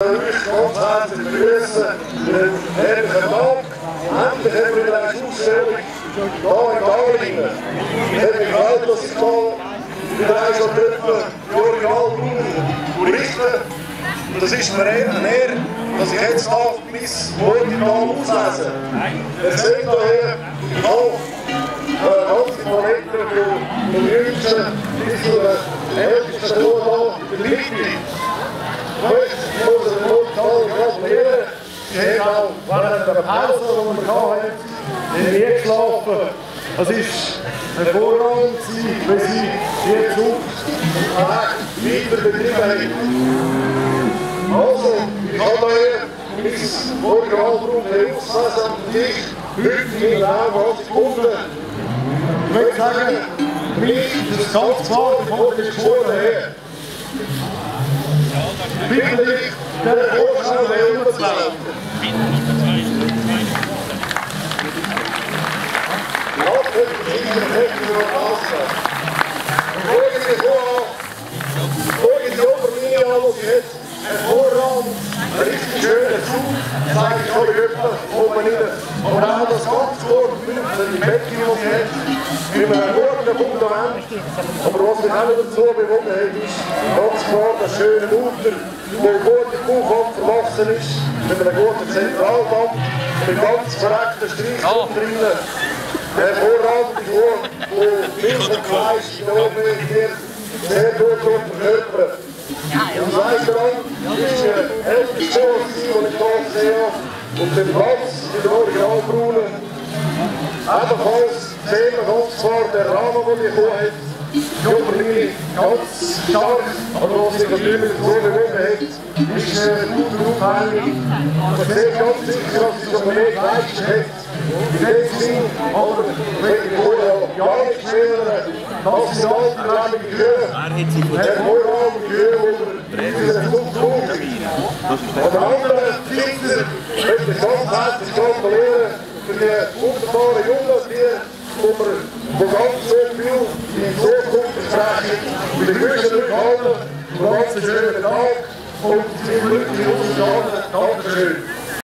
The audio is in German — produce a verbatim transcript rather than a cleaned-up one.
euch ganz herzlich begrüßen. Den herrlichen Tag. Endlich haben wir wieder eine Ausstellung hier in Dahlingen. Ich habe mich gefreut, dass ich hier wieder eine so dürfen, die Originalbrunnen berichten. Und das ist mir eine Ehre, dass ich jetzt hier mein Original auslese. Ihr seht hier auch ganze Projekte vom jüngsten bis zu den ältesten Tour hier in der Lichtung. Ich muss den Notfall gratulieren. Sie haben auch während der Pause, die wir hatten, in mir geschlafen. Es war hervorragend, wie Sie hier zu weiter betrieben haben. Also, ich habe hier mein Originalbrunn auslesen am Tisch. Heute in der Augen gefunden. Ich würde sagen, für mich ist es ganz klar, ich komme die Spuren her. Bitte dich, der Vorschau her umzulaufen. Ja, das ist sicher ein Techniker und Ausland. Schauen Sie vor, schauen Sie ober mir an, was ich jetzt hervorragend, ein richtig schöner Zug, zeige ich alle Götter oben rein. Aber auch das ganz klar fünfzehn Bettchen, was ich jetzt mit einem guten Fundament. Aber was mich auch dazu bewogen hat, ist ganz klar der schöne Mutter, der gut im Bauch verwachsen ist, mit einem guten Zentralband, mit ganz korrekten Streichungen drinnen. Hervorragend ist auch, wo Milch und Fleisch in der Umwelt wird, sehr gut verkörpern. Und Weißbrand ist eine älteste Stoß, die ich hier gesehen habe. Und den Platz in der Originalbrunnen. Ebenfalls sehen wir ganz klar den Rahmen, den ich hier habe. Die Oberlinie ganz stark, aber was sich natürlich so bewogen hat, ist eine gute Aufhängung. Man sieht ganz sicher, dass es schon nicht leicht hat. In dem Sinn, aber wenn ich vorher ja nicht schildern, dass die alten Leben gehören, der Vorrahmen gehören, die diese Zukunft. An der anderen Seite möchte ich ganz herzlich gratulieren für die wunderbaren Jungen, die wo ganz so viel in Zukunft sprechen, mit den größten Rückhalten, einen ganz schönen Tag und sind glücklich und Dankeschön.